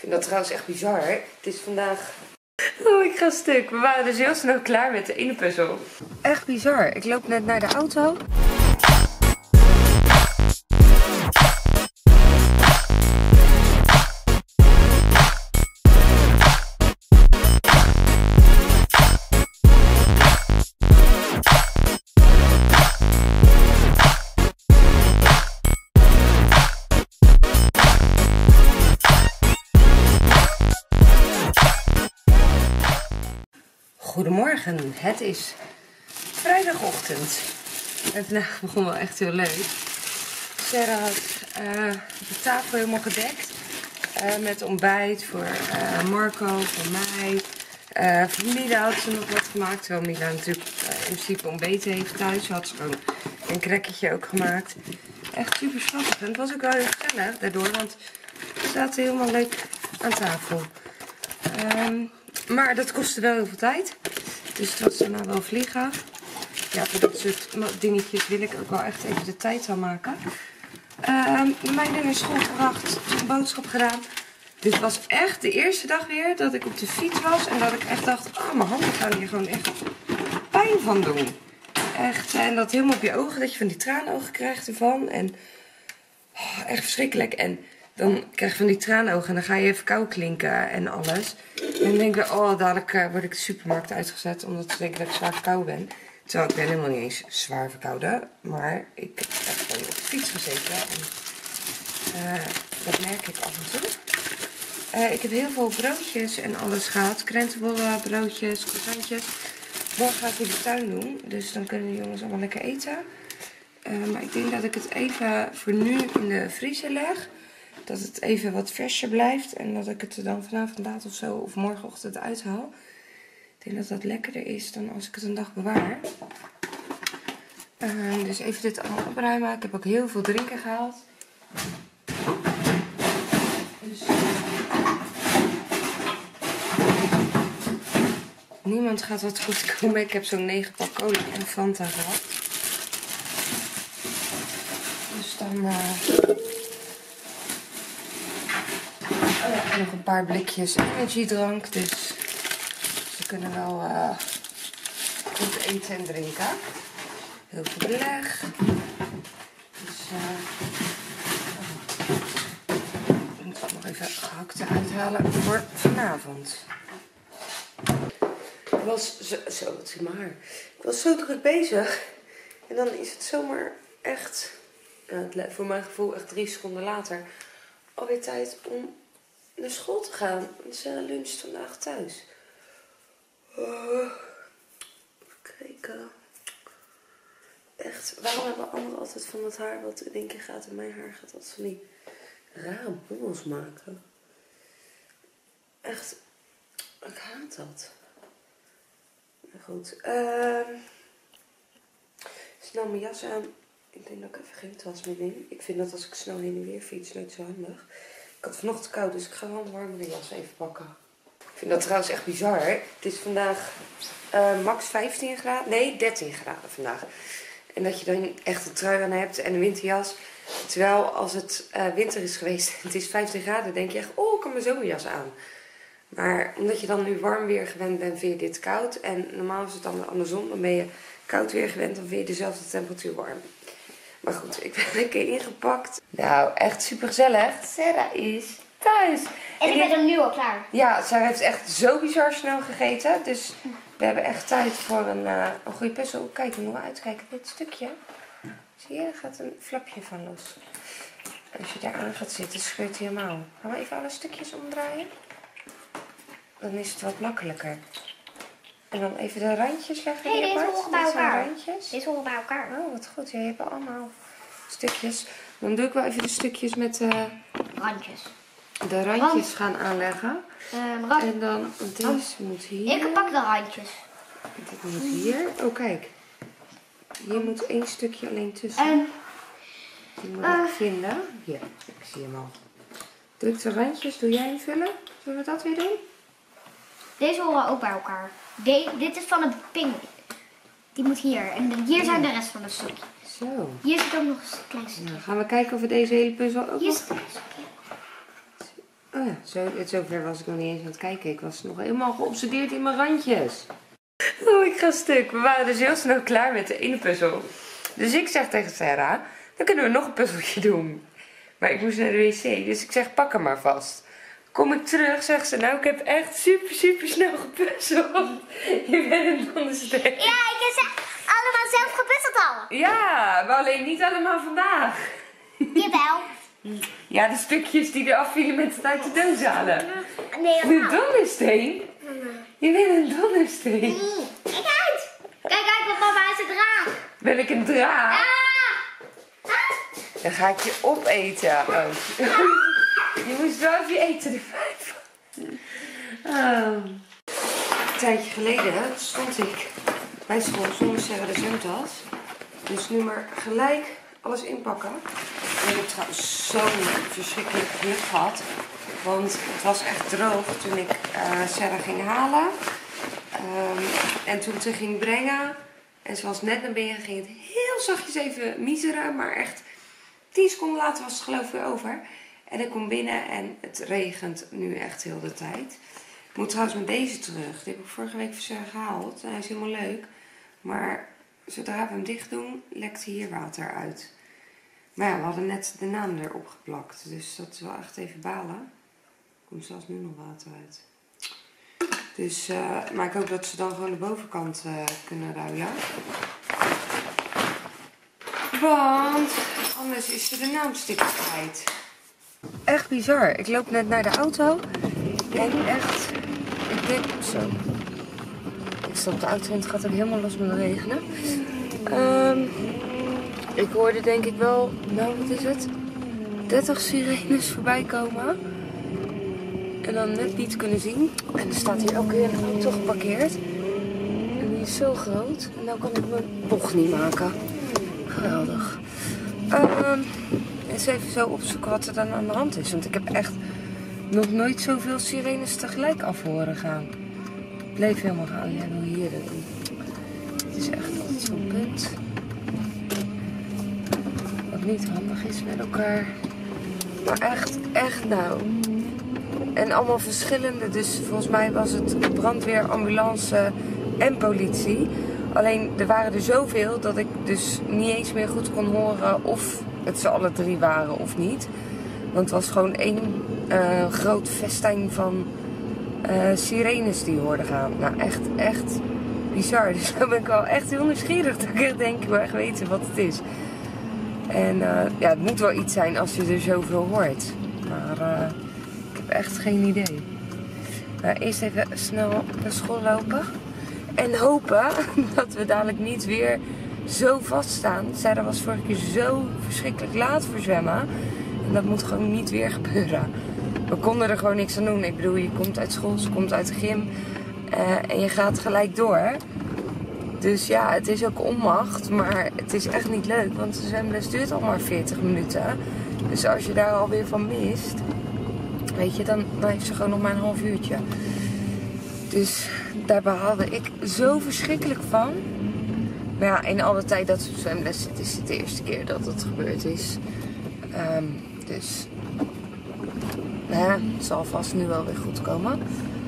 vind dat trouwens echt bizar. Het is vandaag... Oh, ik ga stuk. We waren dus heel snel klaar met de ene puzzel. Echt bizar. Ik loop net naar de auto. Goedemorgen, het is vrijdagochtend en vandaag begon wel echt heel leuk. Sarah had de tafel helemaal gedekt met ontbijt voor Marco, voor mij. Voor Mila had ze nog wat gemaakt, terwijl Mila natuurlijk in principe ontbeten heeft thuis. Had ze gewoon een cracketje ook gemaakt. Echt super schattig en het was ook wel heel gezellig daardoor, want we zaten helemaal leuk aan tafel. Maar dat kostte wel heel veel tijd. Dus het was daarna wel vliegen. Ja, voor dat soort dingetjes wil ik ook wel echt even de tijd aan maken. Mij naar school gebracht, een boodschap gedaan. Dit was echt de eerste dag weer dat ik op de fiets was. En dat ik echt dacht, oh, mijn handen gaan hier gewoon echt pijn van doen. Echt, en dat helemaal op je ogen, dat je van die traanogen krijgt ervan. En echt verschrikkelijk. En dan krijg je van die traanogen en dan ga je even kou klinken en alles. En dan denk ik, oh, dadelijk word ik de supermarkt uitgezet omdat ze denken dat ik zwaar verkouden ben. Terwijl ik ben helemaal niet eens zwaar verkouden. Maar ik heb gewoon op de fiets gezeten. En dat merk ik af en toe. Ik heb heel veel broodjes en alles gehad. Krentenbollen, broodjes, croissantjes. Morgen ga ik in de tuin doen. Dus dan kunnen de jongens allemaal lekker eten. Maar ik denk dat ik het even voor nu in de vriezer leg. Dat het even wat fresher blijft. En dat ik het er dan vanavond laat of zo. Of morgenochtend uithaal. Ik denk dat dat lekkerder is dan als ik het een dag bewaar. Dus even dit allemaal opruimen. Ik heb ook heel veel drinken gehaald. Dus niemand gaat wat goed komen. Ik heb zo'n 9 pak cola en Fanta gehad. Dus dan... en nog een paar blikjes energiedrank. Dus ze kunnen wel goed eten en drinken. Heel veel beleg. Dus ik moet ook nog even gehakte uithalen voor vanavond. Ik was zo, wat zie maar. Ik was zo druk bezig. En dan is het zomaar echt, voor mijn gevoel echt 3 seconden later, alweer tijd om naar school te gaan. Want ze luncht vandaag thuis. Even kijken. Echt, waarom hebben anderen altijd van het haar wat in één keer gaat en mijn haar gaat altijd van die rare bobbels maken? Echt, ik haat dat. Maar goed. Snel mijn jas aan. Ik denk dat ik even geen tas meer neem. Ik vind dat als ik snel heen en weer fiets nooit zo handig. Ik had vanochtend koud, dus ik ga wel een warmere jas even pakken. Ik vind dat trouwens echt bizar. Het is vandaag max 15 graden. Nee, 13 graden vandaag. En dat je dan echt een trui aan hebt en een winterjas. Terwijl als het winter is geweest en het is 15 graden, denk je echt, oh, ik kan mijn zomerjas aan. Maar omdat je dan nu warm weer gewend bent, vind je dit koud. En normaal is het dan andersom. Dan ben je koud weer gewend, dan vind je dezelfde temperatuur warm. Maar goed, ik ben lekker ingepakt. Nou, echt super gezellig. Sarah is thuis. En ik ben er nu al klaar. Ja, Sarah heeft echt zo bizar snel gegeten. Dus we hebben echt tijd voor een goede puzzel. Kijk, we moeten uitkijken. Dit stukje. Zie je, er gaat een flapje van los. Als je daar aan gaat zitten, scheurt hij helemaal. Gaan we even alle stukjes omdraaien? Dan is het wat makkelijker. En dan even de randjes leggen. Nee, deze horen bij elkaar. Randjes. Deze horen bij elkaar. Oh, wat goed. Ja, je hebt allemaal stukjes. Dan doe ik wel even de stukjes met Randjes. de randjes gaan aanleggen. En dan deze moet hier. Ik pak de randjes. Dit moet hier. Oh, kijk. Hier moet 1 stukje alleen tussen. En die moet ik vinden. Hier, ik zie hem al. Druk de randjes. Doe jij invullen? Zullen we dat weer doen? deze horen ook bij elkaar. Dit is van het pink. Die moet hier. En hier zijn de rest van de stukjes. Zo. Hier zit ook nog een klein stukje. Nou, gaan we kijken of we deze hele puzzel ook Hier nog... is een klein stukje. Oh ja, zover was ik nog niet eens aan het kijken. Ik was nog helemaal geobsedeerd in mijn randjes. Oh, ik ga stuk. We waren dus heel snel klaar met de ene puzzel. Dus ik zeg tegen Sarah, dan kunnen we nog een puzzeltje doen. Maar ik moest naar de wc, dus ik zeg, pak hem maar vast. Kom ik terug, zegt ze, nou ik heb echt super snel gepuzzeld. Je bent een dondersteen. Ja, ik heb ze allemaal zelf gepuzzeld al. Ja, maar alleen niet allemaal vandaag. Jawel. Ja, de stukjes die eraf vielen met het uit de doos halen. Nee, Een dondersteen? Je bent een dondersteen. Kijk uit. Kijk uit, wat mama is een draak. Ben ik een draak? Dan ga ik je opeten. Oh. Je moest wel even je eten erbij. Een tijdje geleden stond ik bij school zonder Sarah de zwemtas. Dus nu maar gelijk alles inpakken. En ik heb trouwens zo'n verschrikkelijk geluk gehad. Want het was echt droog toen ik Sarah ging halen. En toen ze ging brengen. En ze was net naar binnen, ging het heel zachtjes even miseren. Maar echt 10 seconden later was het geloof ik weer over. En ik kom binnen en het regent nu echt heel de tijd. Ik moet trouwens met deze terug. Die heb ik vorige week voor Sarah gehaald. Hij is helemaal leuk. Maar zodra we hem dicht doen, lekt hier water uit. Maar ja, we hadden net de naam erop geplakt. Dus dat is wel echt even balen. Er komt zelfs nu nog water uit. Dus, maar ik hoop dat ze dan gewoon de bovenkant kunnen ruilen. Want anders is ze de naamsticker kwijt. Echt bizar. Ik loop net naar de auto. En echt, ik denk zo. Ik stap de auto en het gaat ook helemaal los met regenen. Ik hoorde denk ik wel, nou wat is het? 30 sirenes voorbij komen. En dan net niet kunnen zien. En er staat hier ook weer een auto geparkeerd. En die is zo groot. En nou kan ik mijn bocht niet maken. Geweldig. Eens even zo opzoeken wat er dan aan de hand is. Want ik heb echt nog nooit zoveel sirenes tegelijk af horen gaan. Het bleef helemaal gaan. Ja, hoe hier dat doen. Het is echt altijd zo'n punt. Wat niet handig is met elkaar. Maar echt nou. En allemaal verschillende. Dus volgens mij was het brandweer, ambulance en politie. Alleen er waren er zoveel dat ik dus niet eens meer goed kon horen of het ze alle 3 waren of niet. Want het was gewoon één groot festijn van sirenes die hoorden gaan. Nou, echt bizar. Dus dan ben ik wel echt heel nieuwsgierig. Dat ik echt denk, ik wil echt weten wat het is. En ja, het moet wel iets zijn als je er zoveel hoort. Maar ik heb echt geen idee. Nou, eerst even snel naar school lopen. En hopen dat we dadelijk niet weer zo vaststaan. Sarah was vorige keer zo verschrikkelijk laat voor zwemmen. En dat moet gewoon niet weer gebeuren. We konden er gewoon niks aan doen. Ik bedoel, je komt uit school, ze komt uit de gym. En je gaat gelijk door. Dus ja, het is ook onmacht. Maar het is echt niet leuk. Want de zwemles duurt al maar 40 minuten. Dus als je daar alweer van mist. Weet je, dan heeft ze gewoon nog maar een half uurtje. Dus daar behaalde ik zo verschrikkelijk van. Maar ja, in alle tijd dat ze op zwemles zit, is het de eerste keer dat het gebeurd is. Dus het zal vast nu wel weer goed komen.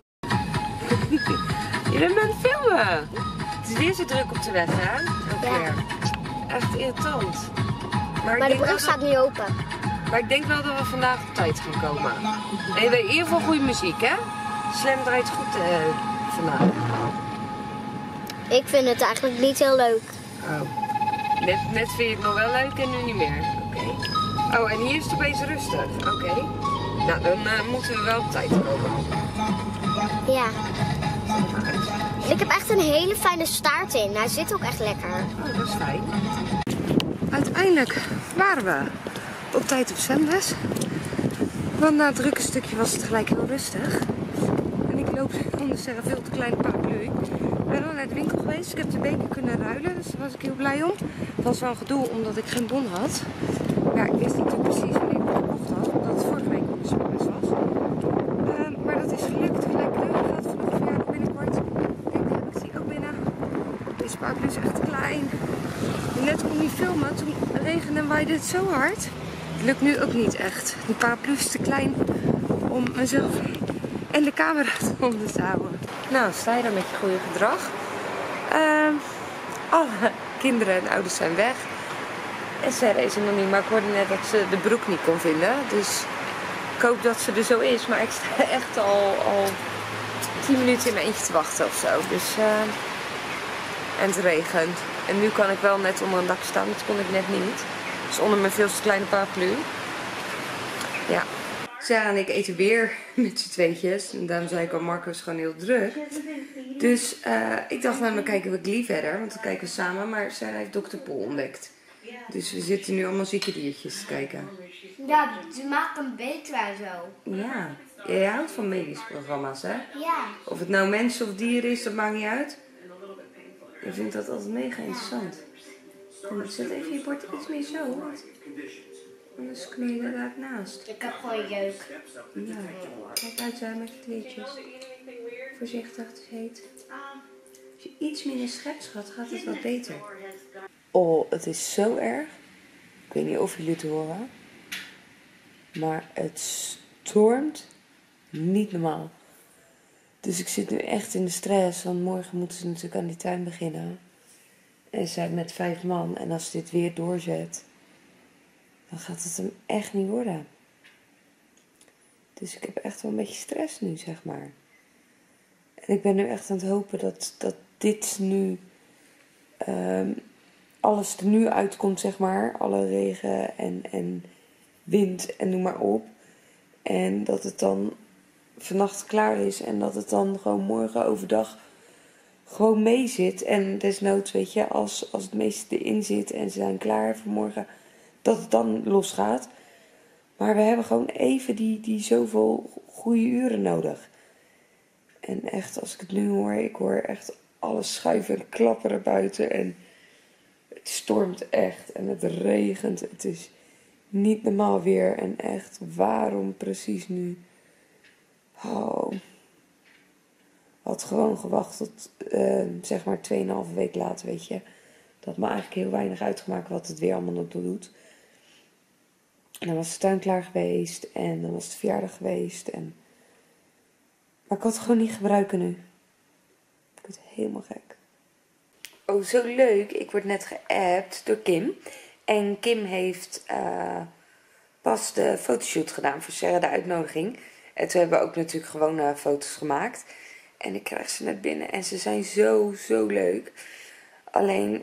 Je bent aan het filmen. Het is weer zo druk op de weg, hè? Ja. Echt irritant. Maar de brug staat nu open. Maar ik denk wel dat we vandaag op tijd gaan komen. En je weet in ieder geval goede muziek, hè? Slam draait goed vandaag. Ik vind het eigenlijk niet heel leuk. Oh. Net vind je het nog wel leuk en nu niet meer. Oké. Oh, en hier is het opeens rustig. Oké. Nou, dan moeten we wel op tijd komen. Ja. Ik heb echt een hele fijne staart in. Hij zit ook echt lekker. Oh, dat is fijn. Uiteindelijk waren we op tijd op zwemles. Want na het drukke stukje was het gelijk heel rustig. En ik loop onder Sarah veel te kleine paraplu. Ik ben al naar de winkel geweest. Ik heb de beker kunnen ruilen. Dus daar was ik heel blij om. Het was wel een gedoe omdat ik geen bon had. Ja, ik wist niet precies wanneer ik het gekocht had. Omdat het vorige week op de zwemles was. Maar dat is gelukt. Gelijk kleur gaat vanaf verjaardag binnenkort. Kijk, daar heb ik die ook binnen. Deze paraplu is echt klein. En net kon ik niet filmen. Toen regende en waaide het zo hard. Het lukt nu ook niet echt. Die paraplu is te klein om mezelf en de camera onder te houden. Nou, sta je dan met je goede gedrag. Alle kinderen en ouders zijn weg. En Sarah is er nog niet, maar ik hoorde net dat ze de broek niet kon vinden. Dus ik hoop dat ze er zo is. Maar ik sta echt al 10 minuten in mijn eentje te wachten of zo. Dus, en het regent. En nu kan ik wel net onder een dak staan. Dat kon ik net niet. Dus onder mijn veel te kleine paraplu. Ja. Sarah en ik eten weer met z'n tweetjes. En daarom zei ik al, Marco is gewoon heel druk. Dus ik dacht, nou dan kijken we Glee verder. Want dan kijken we samen. Maar Sarah heeft Dr. Poel ontdekt. Dus we zitten nu allemaal zieke diertjes te kijken. Ja, ze maakt hem beter en zo. Ja, jij houdt van medische programma's, hè? Ja. Of het nou mensen of dieren is, dat maakt niet uit. Ik vind dat altijd mega interessant. Kom, zet even je bord iets meer zo, want anders knul je er daar naast. Ik heb gewoon jeuk. Ja, kijk uit zo met je kleedjes. Voorzichtig, het is heet. Als je iets minder schept, schat, gaat het wat beter. Oh, het is zo erg. Ik weet niet of jullie het horen. Maar het stormt niet normaal. Dus ik zit nu echt in de stress. Want morgen moeten ze natuurlijk aan die tuin beginnen. En ze zijn met 5 man. En als dit weer doorzet, dan gaat het hem echt niet worden. Dus ik heb echt wel een beetje stress nu, zeg maar. En ik ben nu echt aan het hopen dat dit nu... alles er nu uitkomt, zeg maar. Alle regen en wind en noem maar op. En dat het dan vannacht klaar is. En dat het dan gewoon morgen overdag gewoon mee zit. En desnoods, weet je, als het meeste erin zit en ze zijn klaar voor morgen, dat het dan losgaat. Maar we hebben gewoon even die zoveel goede uren nodig. En echt, als ik het nu hoor, ik hoor echt alles schuiven en klapperen buiten. En het stormt echt en het regent. Het is niet normaal weer. En echt, waarom precies nu? Oh. Had gewoon gewacht tot, zeg maar 2,5 week later, weet je. Dat had me eigenlijk heel weinig uitgemaakt wat het weer allemaal nog doet. En dan was de tuin klaar geweest. En dan was het verjaardag geweest. Maar ik had het gewoon niet gebruiken nu. Ik word helemaal gek. Oh, zo leuk. Ik word net geappt door Kim. En Kim heeft pas de fotoshoot gedaan voor Sarah, de uitnodiging. En toen hebben we ook natuurlijk gewoon foto's gemaakt. En ik krijg ze net binnen. En ze zijn zo leuk. Alleen,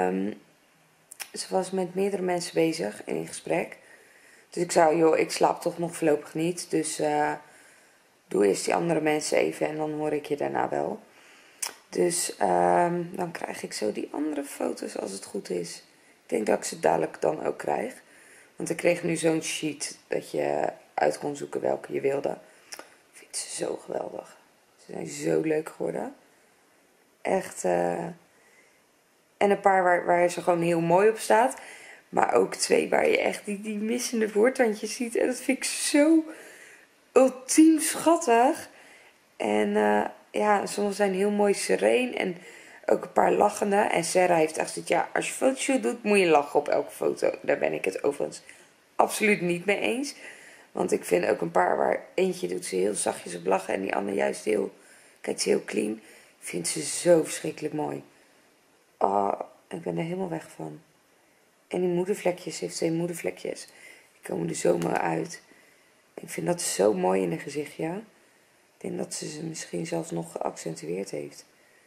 ze was met meerdere mensen bezig in gesprek. Dus ik zei, joh, ik slaap toch nog voorlopig niet. Dus doe eerst die andere mensen even en dan hoor ik je daarna wel. Dus dan krijg ik zo die andere foto's als het goed is. Ik denk dat ik ze dadelijk dan ook krijg. Want ik kreeg nu zo'n sheet dat je uit kon zoeken welke je wilde. Ik vind ze zo geweldig. Ze zijn zo leuk geworden. Echt. En een paar waar ze gewoon heel mooi op staat. Maar ook 2 waar je echt die missende voortandjes ziet. En dat vind ik zo ultiem schattig. En ja, sommige zijn heel mooi sereen. En ook een paar lachende. En Sarah heeft echt gezegd, ja, als je fotoshoot doet, moet je lachen op elke foto. Daar ben ik het overigens absoluut niet mee eens. Want ik vind ook een paar waar eentje doet ze heel zachtjes op lachen. En die andere juist kijkt ze heel clean. Ik vind ze zo verschrikkelijk mooi. Oh, ik ben er helemaal weg van. En die moedervlekjes, ze heeft 2 moedervlekjes. Die komen er zomaar uit. Ik vind dat zo mooi in haar gezicht, ja. Ik denk dat ze misschien zelfs nog geaccentueerd heeft.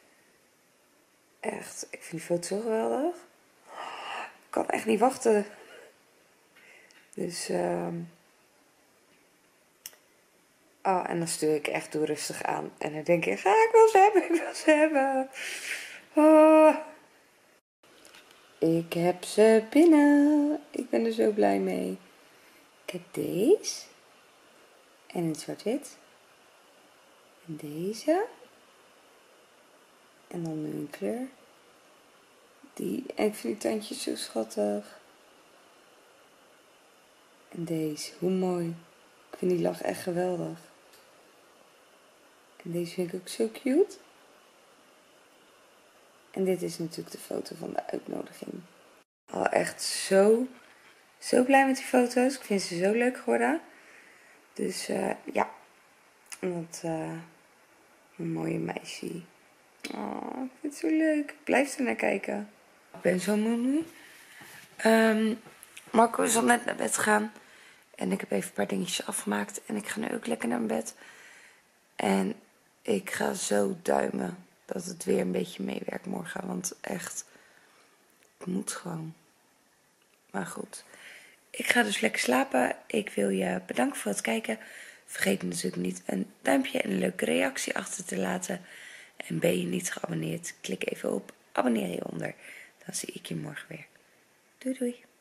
Echt, ik vind die foto zo geweldig. Ik kan echt niet wachten. Dus, oh, en dan stuur ik echt door rustig aan. En dan denk ik, ik wil ze hebben, ik wil ze hebben. Oh. Ik heb ze binnen. Ik ben er zo blij mee. Ik heb deze. En in zwart-wit. En deze. En dan nu een kleur. En ik vind die tandjes zo schattig. En deze. Hoe mooi. Ik vind die lach echt geweldig. En deze vind ik ook zo cute. En dit is natuurlijk de foto van de uitnodiging. Oh, echt zo blij met die foto's. Ik vind ze zo leuk geworden. Dus ja, wat een mooie meisje. Oh, ik vind het zo leuk. Ik blijf er naar kijken. Ik ben zo moe nu. Marco is al net naar bed gegaan. En ik heb even een paar dingetjes afgemaakt. En ik ga nu ook lekker naar mijn bed. En ik ga zo duimen dat het weer een beetje meewerkt morgen. Want echt, het moet gewoon. Maar goed. Ik ga dus lekker slapen. Ik wil je bedanken voor het kijken. Vergeet natuurlijk niet een duimpje en een leuke reactie achter te laten. En ben je niet geabonneerd, klik even op abonneer hieronder. Dan zie ik je morgen weer. Doei doei.